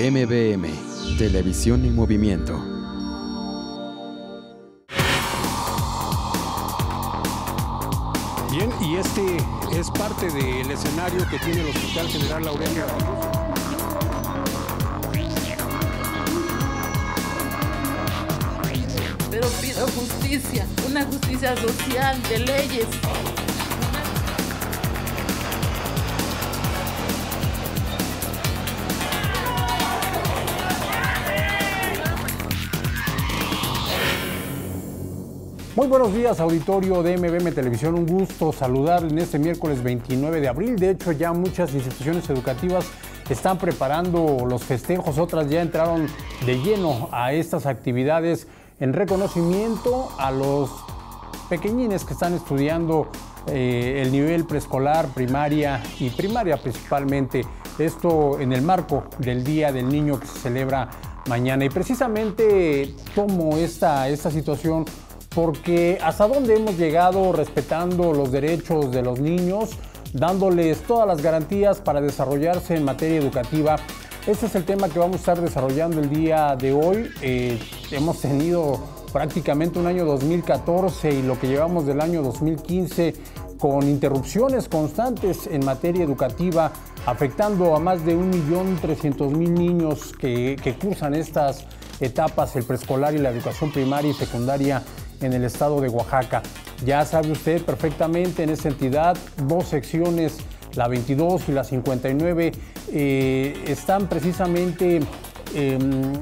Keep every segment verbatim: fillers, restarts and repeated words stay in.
M V M, Televisión en Movimiento. Bien, y este es parte del escenario que tiene el Hospital General Laureano. Pero pido justicia, una justicia social, de leyes. Muy buenos días, auditorio de M V M Televisión. Un gusto saludarle en este miércoles veintinueve de abril. De hecho, ya muchas instituciones educativas están preparando los festejos, otras ya entraron de lleno a estas actividades en reconocimiento a los pequeñines que están estudiando eh, el nivel preescolar, primaria y primaria principalmente. Esto en el marco del Día del Niño que se celebra mañana. Y precisamente tomo esta, esta situación porque hasta dónde hemos llegado respetando los derechos de los niños, dándoles todas las garantías para desarrollarse en materia educativa. Este es el tema que vamos a estar desarrollando el día de hoy. Eh, hemos tenido prácticamente un año dos mil catorce y lo que llevamos del año dos mil quince con interrupciones constantes en materia educativa, afectando a más de un millón trescientos mil niños que, que cursan estas etapas, el preescolar y la educación primaria y secundaria en el estado de Oaxaca. Ya sabe usted perfectamente, en esta entidad, dos secciones, la veintidós y la cincuenta y nueve, eh, están precisamente eh,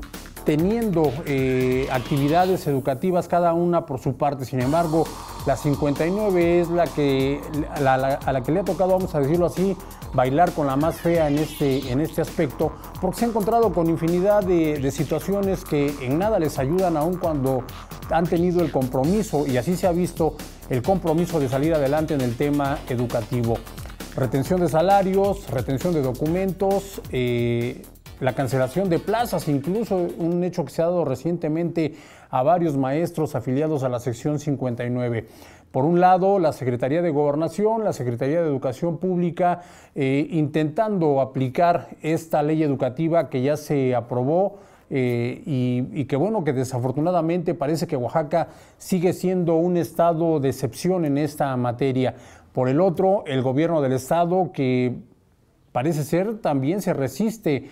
teniendo eh, actividades educativas, cada una por su parte. Sin embargo, la cincuenta y nueve es la que, la, la, a la que le ha tocado, vamos a decirlo así, bailar con la más fea en este, en este aspecto, porque se ha encontrado con infinidad de, de situaciones que en nada les ayudan, aun cuando han tenido el compromiso, y así se ha visto el compromiso de salir adelante en el tema educativo. Retención de salarios, retención de documentos, eh, la cancelación de plazas, incluso un hecho que se ha dado recientemente a varios maestros afiliados a la sección cincuenta y nueve. Por un lado, la Secretaría de Gobernación, la Secretaría de Educación Pública, eh, intentando aplicar esta ley educativa que ya se aprobó, Eh, y, y que bueno, que desafortunadamente parece que Oaxaca sigue siendo un estado de excepción en esta materia. Por el otro, el gobierno del estado, que parece ser también se resiste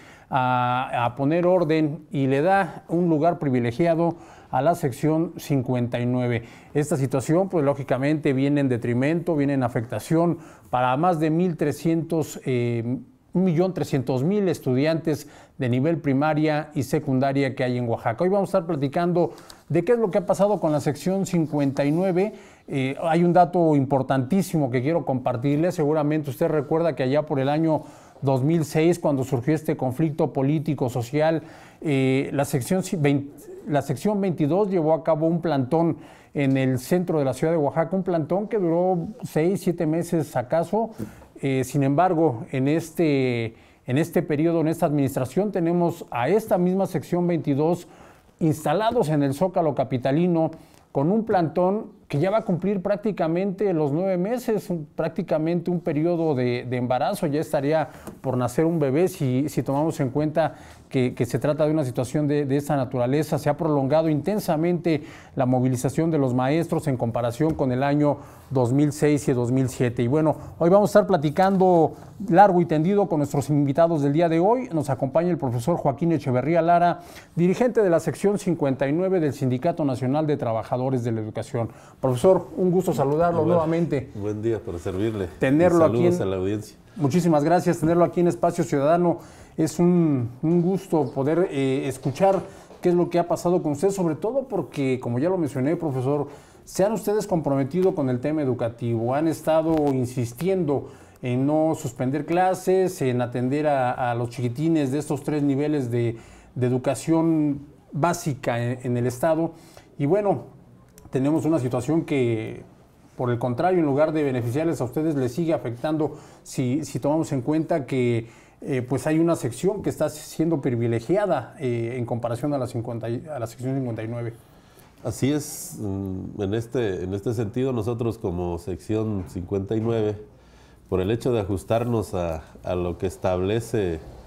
a, a poner orden y le da un lugar privilegiado a la sección cincuenta y nueve. Esta situación, pues lógicamente viene en detrimento, viene en afectación para más de mil trescientos eh, un millón trescientos mil estudiantes de nivel primaria y secundaria que hay en Oaxaca. Hoy vamos a estar platicando de qué es lo que ha pasado con la sección cincuenta y nueve. Eh, hay un dato importantísimo que quiero compartirles. Seguramente usted recuerda que allá por el año dos mil seis, cuando surgió este conflicto político, social, eh, la, sección veinte, la sección veintidós llevó a cabo un plantón en el centro de la ciudad de Oaxaca, un plantón que duró seis, siete meses acaso. Eh, sin embargo, en este, en este periodo, en esta administración, tenemos a esta misma sección veintidós instalados en el Zócalo capitalino con un plantón que ya va a cumplir prácticamente los nueve meses, un, prácticamente un periodo de, de embarazo. Ya estaría por nacer un bebé si, si tomamos en cuenta que, que se trata de una situación de, de esta naturaleza. Se ha prolongado intensamente la movilización de los maestros en comparación con el año dos mil seis y dos mil siete. Y bueno, hoy vamos a estar platicando largo y tendido con nuestros invitados del día de hoy. Nos acompaña el profesor Joaquín Echeverría Lara, dirigente de la sección cincuenta y nueve del Sindicato Nacional de Trabajadores de la Educación. Profesor, un gusto saludarlo bueno, nuevamente. Buen día, para servirle. Tenerlo aquí en, a la audiencia. Muchísimas gracias. Tenerlo aquí en Espacio Ciudadano. Es un, un gusto poder eh, escuchar qué es lo que ha pasado con usted, sobre todo porque, como ya lo mencioné, profesor, se han ustedes comprometido con el tema educativo, han estado insistiendo en no suspender clases, en atender a, a los chiquitines de estos tres niveles de, de educación básica en, en el estado. Y bueno, tenemos una situación que, por el contrario, en lugar de beneficiarles a ustedes, les sigue afectando si, si tomamos en cuenta que eh, pues hay una sección que está siendo privilegiada eh, en comparación a la, cincuenta, a la sección cincuenta y nueve. Así es, en este, en este sentido nosotros como sección cincuenta y nueve, por el hecho de ajustarnos a, a lo que establece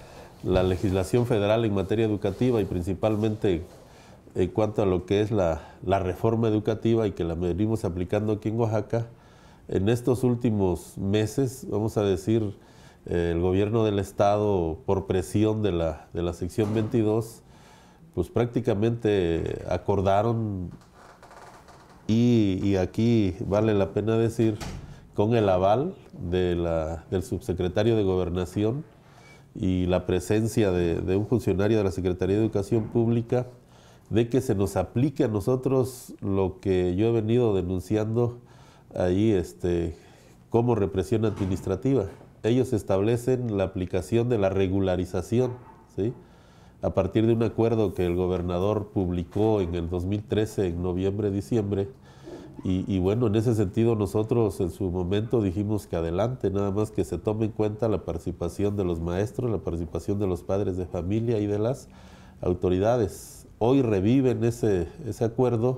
la legislación federal en materia educativa y principalmente en cuanto a lo que es la, la reforma educativa y que la venimos aplicando aquí en Oaxaca, en estos últimos meses, vamos a decir, eh, el gobierno del estado, por presión de la, de la sección veintidós, pues prácticamente acordaron, y, y aquí vale la pena decir, con el aval de la, del subsecretario de Gobernación y la presencia de, de un funcionario de la Secretaría de Educación Pública, de que se nos aplique a nosotros lo que yo he venido denunciando ahí este, como represión administrativa. Ellos establecen la aplicación de la regularización, ¿sí?, a partir de un acuerdo que el gobernador publicó en el dos mil trece, en noviembre, diciembre, y, y bueno, en ese sentido nosotros en su momento dijimos que adelante, nada más que se tome en cuenta la participación de los maestros, la participación de los padres de familia y de las autoridades. Hoy reviven ese, ese acuerdo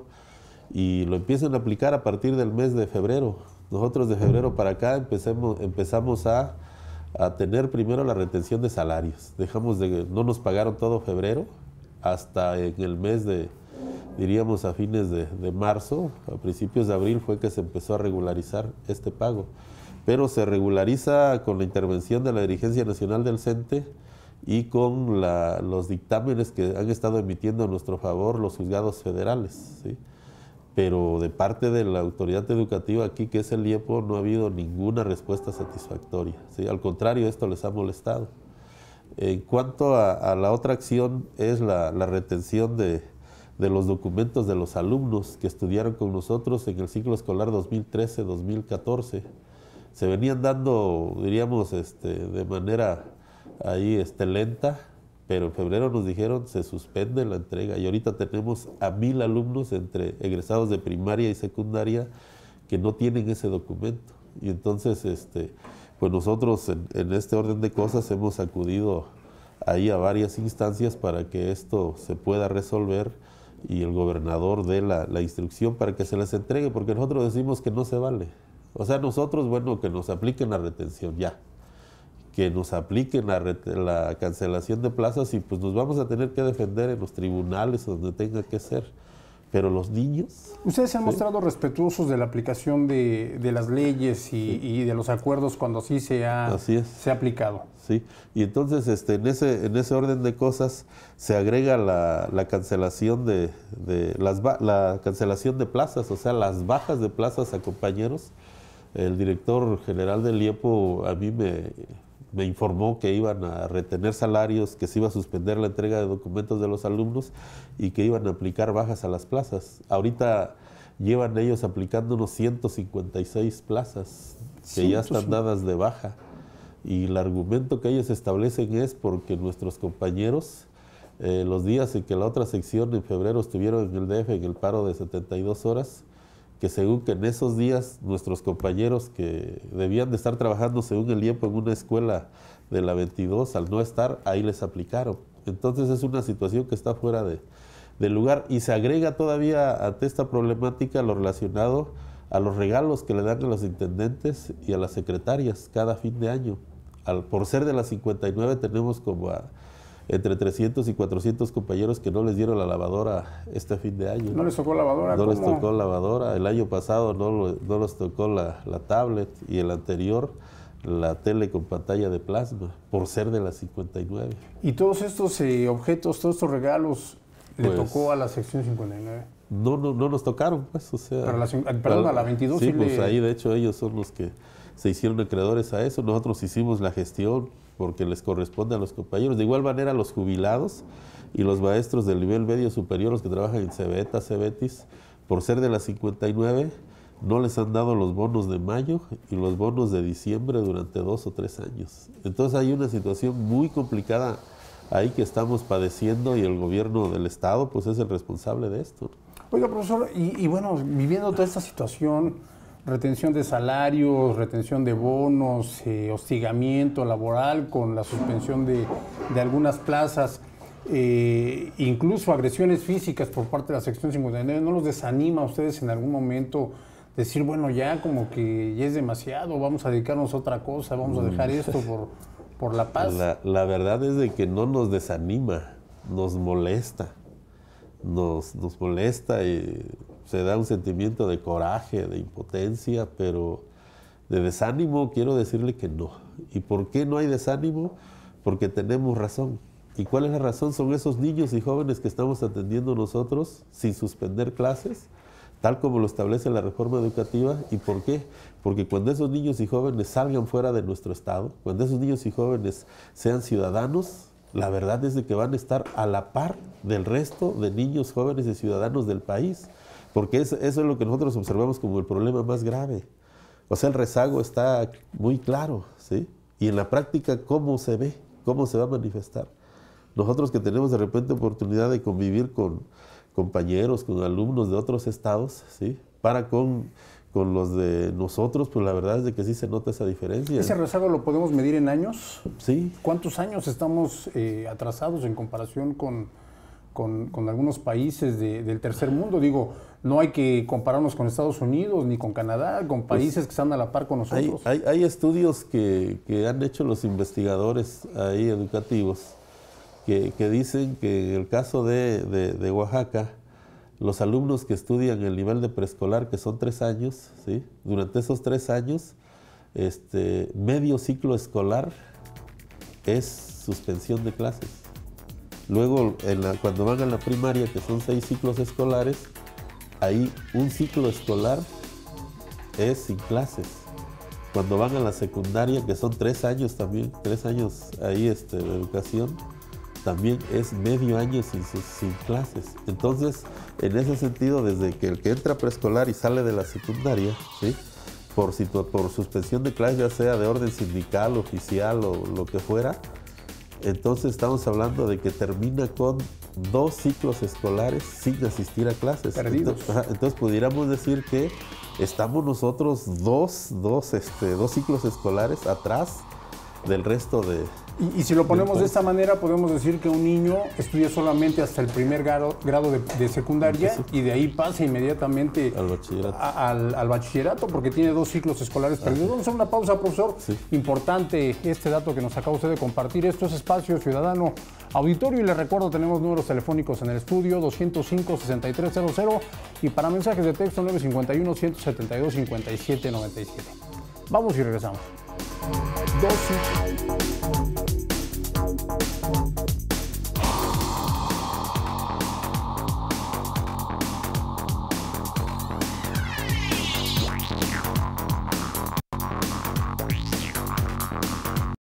y lo empiezan a aplicar a partir del mes de febrero. Nosotros de febrero para acá empecemos, empezamos a, a tener primero la retención de salarios. Dejamos de, no nos pagaron todo febrero, hasta en el mes de, diríamos a fines de, de marzo, a principios de abril fue que se empezó a regularizar este pago. Pero se regulariza con la intervención de la Dirigencia Nacional del CENTE y con la, los dictámenes que han estado emitiendo a nuestro favor los juzgados federales, ¿sí? Pero de parte de la autoridad educativa aquí, que es el IEPO, no ha habido ninguna respuesta satisfactoria, ¿sí? Al contrario, esto les ha molestado. En cuanto a, a la otra acción, es la, la retención de, de los documentos de los alumnos que estudiaron con nosotros en el ciclo escolar dos mil trece dos mil catorce. Se venían dando, diríamos, este, de manera ahí este, lenta, pero en febrero nos dijeron se suspende la entrega y ahorita tenemos a mil alumnos entre egresados de primaria y secundaria que no tienen ese documento. Y entonces, este, pues nosotros en, en este orden de cosas hemos acudido ahí a varias instancias para que esto se pueda resolver y el gobernador dé la, la instrucción para que se les entregue, porque nosotros decimos que no se vale. O sea, nosotros, bueno, que nos apliquen la retención ya, que nos apliquen la, la cancelación de plazas y pues nos vamos a tener que defender en los tribunales donde tenga que ser. Pero los niños... Ustedes se han ¿sí? mostrado respetuosos de la aplicación de, de las leyes y, sí. y de los acuerdos cuando así se ha, así es. se ha aplicado. Sí, y entonces este, en, ese, en ese orden de cosas se agrega la, la cancelación de, de las la cancelación de plazas, o sea, las bajas de plazas a compañeros. El director general del IEPO a mí me... me informó que iban a retener salarios, que se iba a suspender la entrega de documentos de los alumnos y que iban a aplicar bajas a las plazas. Ahorita llevan ellos aplicando unos ciento cincuenta y seis plazas que ya están dadas de baja. Y el argumento que ellos establecen es porque nuestros compañeros, eh, los días en que la otra sección en febrero estuvieron en el D F en el paro de setenta y dos horas, que según que en esos días nuestros compañeros que debían de estar trabajando según el IEPO en una escuela de la veintidós, al no estar, ahí les aplicaron. Entonces es una situación que está fuera de, de lugar y se agrega todavía ante esta problemática lo relacionado a los regalos que le dan a los intendentes y a las secretarias cada fin de año. Al, por ser de las cincuenta y nueve tenemos como a, entre trescientos y cuatrocientos compañeros que no les dieron la lavadora este fin de año. ¿No les tocó lavadora? No ¿Cómo? les tocó lavadora. El año pasado no, no les tocó la, la tablet y el anterior la tele con pantalla de plasma, por ser de las cincuenta y nueve. ¿Y todos estos eh, objetos, todos estos regalos, le Pues, tocó a la sección cincuenta y nueve? No, no, no nos tocaron, pues, o sea... Pero la, perdón, a la veintidós sí, sí pues le... ahí de hecho ellos son los que se hicieron acreedores a eso. Nosotros hicimos la gestión porque les corresponde a los compañeros. De igual manera los jubilados y los maestros del nivel medio superior, los que trabajan en Cebeta, Cebetis, por ser de las cincuenta y nueve, no les han dado los bonos de mayo y los bonos de diciembre durante dos o tres años. Entonces hay una situación muy complicada ahí que estamos padeciendo y el gobierno del estado pues es el responsable de esto. Oiga, profesor, y, y bueno, viviendo toda esta situación, retención de salarios, retención de bonos, eh, hostigamiento laboral con la suspensión de, de algunas plazas, eh, incluso agresiones físicas por parte de la sección cincuenta y nueve, ¿no los desanima a ustedes en algún momento decir, bueno, ya como que ya es demasiado, vamos a dedicarnos a otra cosa, vamos a dejar esto por, por la paz. La, la verdad es de que no nos desanima, nos molesta. Nos, nos molesta y se da un sentimiento de coraje, de impotencia, pero de desánimo quiero decirle que no. ¿Y por qué no hay desánimo? Porque tenemos razón. ¿Y cuál es la razón? Son esos niños y jóvenes que estamos atendiendo nosotros sin suspender clases, tal como lo establece la reforma educativa. ¿Y por qué? Porque cuando esos niños y jóvenes salgan fuera de nuestro estado, cuando esos niños y jóvenes sean ciudadanos, la verdad es de que van a estar a la par del resto de niños, jóvenes y ciudadanos del país, porque eso, eso es lo que nosotros observamos como el problema más grave. O sea, el rezago está muy claro, ¿sí? Y en la práctica, ¿cómo se ve? ¿Cómo se va a manifestar? Nosotros que tenemos de repente oportunidad de convivir con compañeros, con alumnos de otros estados, ¿sí? Para con, con los de nosotros, pues la verdad es de que sí se nota esa diferencia. ¿Ese rezago lo podemos medir en años? Sí. ¿Cuántos años estamos eh, atrasados en comparación con, con, con algunos países de, del tercer mundo? Digo, no hay que compararnos con Estados Unidos ni con Canadá, con países pues, que están a la par con nosotros. Hay, hay, hay estudios que, que han hecho los investigadores ahí educativos que, que dicen que en el caso de, de, de Oaxaca, los alumnos que estudian el nivel de preescolar, que son tres años, ¿sí? Durante esos tres años, este, medio ciclo escolar es suspensión de clases. Luego, en la, cuando van a la primaria, que son seis ciclos escolares, ahí un ciclo escolar es sin clases. Cuando van a la secundaria, que son tres años también, tres años ahí este, de educación, también es medio año sin, sin clases. Entonces, en ese sentido, desde que el que entra a preescolar y sale de la secundaria, ¿sí? por, por suspensión de clases, ya sea de orden sindical, oficial o lo que fuera, entonces estamos hablando de que termina con dos ciclos escolares sin asistir a clases. Perdidos. Entonces, entonces pudiéramos decir que estamos nosotros dos, dos, este, dos ciclos escolares atrás del resto de... Y, y si lo ponemos de esta manera, podemos decir que un niño estudia solamente hasta el primer grado, grado de, de secundaria sí. y de ahí pasa inmediatamente al bachillerato, a, al, al bachillerato porque tiene dos ciclos escolares perdidos. Vamos a hacer una pausa, profesor. Sí. Importante este dato que nos acaba usted de compartir. Esto es Espacio Ciudadano Auditorio y les recuerdo, tenemos números telefónicos en el estudio doscientos cinco, sesenta y tres cero cero y para mensajes de texto nueve cinco uno, ciento setenta y dos, cincuenta y siete noventa y siete. Vamos y regresamos. Dos